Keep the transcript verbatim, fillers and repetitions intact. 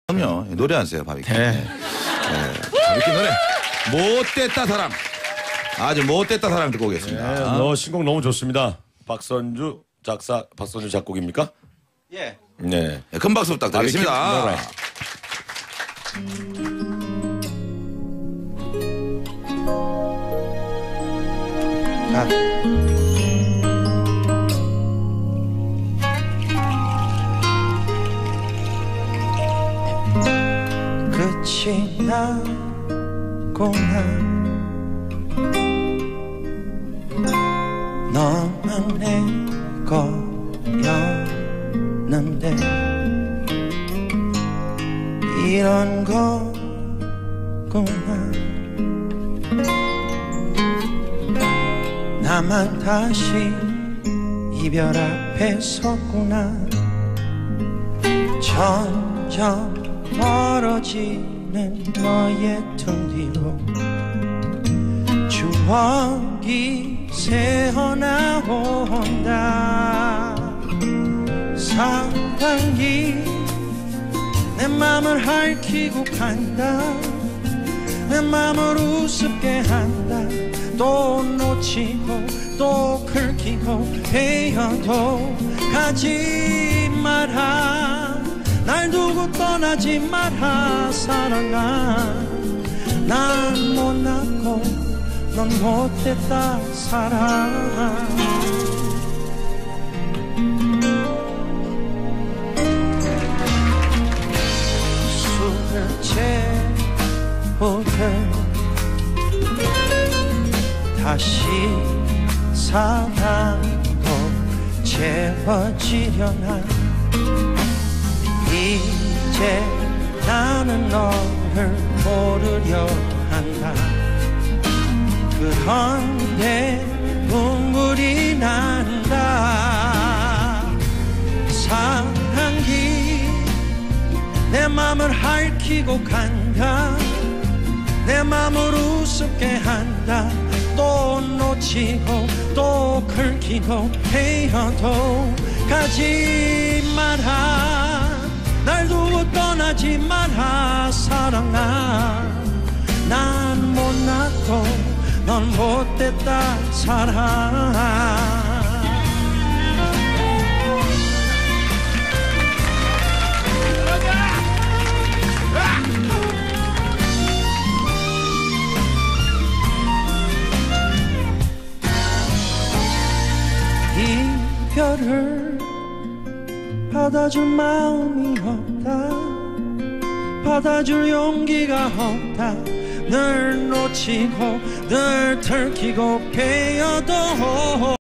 그럼요. 노래 하세요, 바비킴. 네. 네. 바비킴 노래. 못됐다 사랑. 아주 못됐다 사랑 듣고 오겠습니다. 네, 너 신곡 너무 좋습니다. 박선주 작사, 박선주 작곡입니까? 예. 네. 네, 큰 박수 부탁드리겠습니다. 아. 끝이 나고 난 너만 내 거였는데 이런 거구나. 나만 다시 이별 앞에 섰구나. 점점 멀어지는 너의 등 뒤로 추억이 새어나온다. 사랑이 내 맘을 핥히고 간다. 내 맘을 우습게 한다. 또 놓치고 또 긁히고 헤어도 가지 마라. 날 두고 떠나지 마라. 사랑아, 난 못났고 넌 못됐다 사랑. 술을 채우듯 다시 사랑도 채워지려나. 이제 나는 너를 모르려 한다. 그런데 눈물이 난다. 사랑이 내 맘을 핥히고 간다. 내 맘을 우습게 한다. 또 놓치고 또 긁히고 헤어도 가지 마라. 날 두고 떠나지 마라. 사랑아, 난 못났고 넌 못됐다 사랑. 이별을 받아줄 마음이 없다. 받아줄 용기가 없다. 늘 놓치고 늘 들키고 깨어도